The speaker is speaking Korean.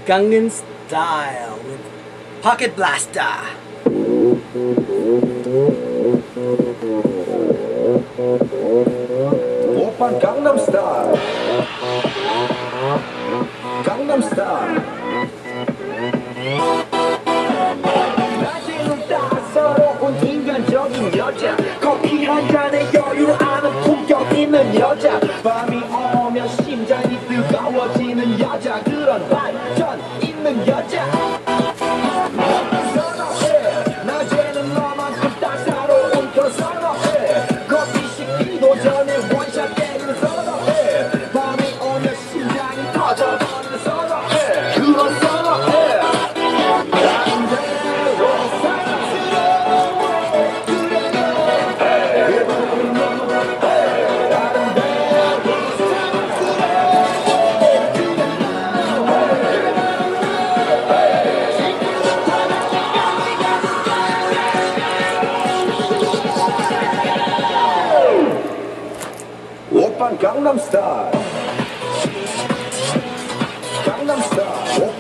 Gangnam Style with Pocket Blaster. 오빤 강남 스타일. 강남 스타일. 낮에는 따사로운 인간적인 여자, 커피 한 잔에 여유를 아는 품격 있는 여자, 밤이 오면 심장이 뜨거워지는 여자, 그런 반전 있는 여자 선호해. 낮에는 너만큼 따사로운 그런 선호해. 커피 식기도 전에 원샷 때리는 선호해. 밤이 오면 심장이 터져버리는 선호해. 그런 선호해. 오빤 강남 스타일. 강남 스타일.